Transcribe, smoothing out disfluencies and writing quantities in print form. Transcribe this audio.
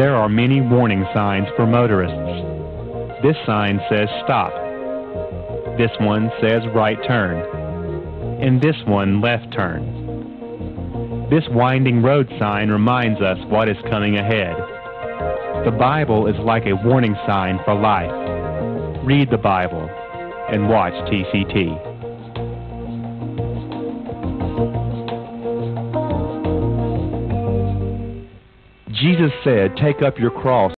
There are many warning signs for motorists. This sign says stop. This one says right turn. And this one left turn. This winding road sign reminds us what is coming ahead. The Bible is like a warning sign for life. Read the Bible and watch TCT. Jesus said, "Take up your cross